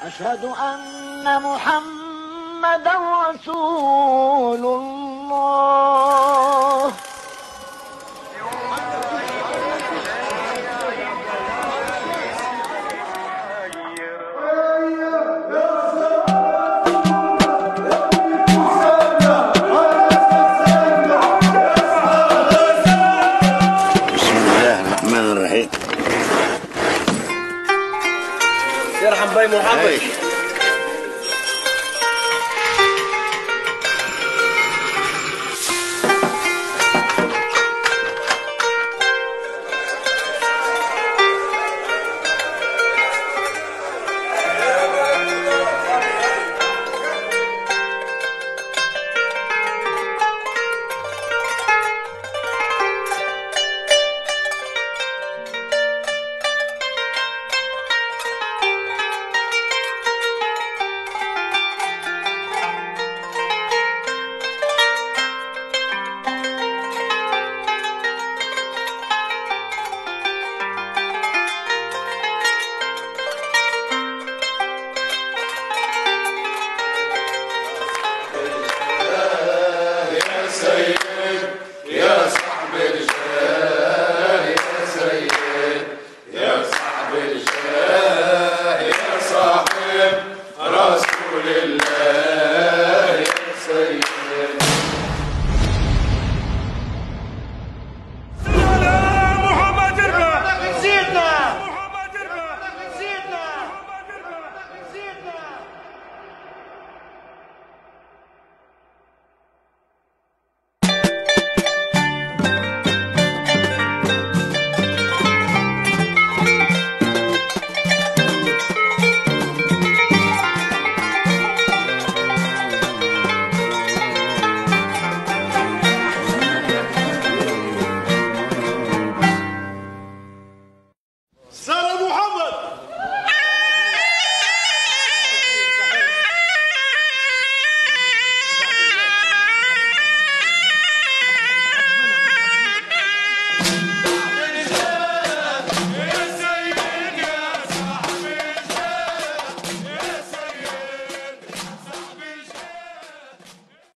أشهد أن محمدا رسول الله. بسم الله الرحمن الرحيم. يرحم باي محمد. يا صاحب الجاه يا سيد، يا صاحب الجاه يا صاحب رسول الله يا سيد.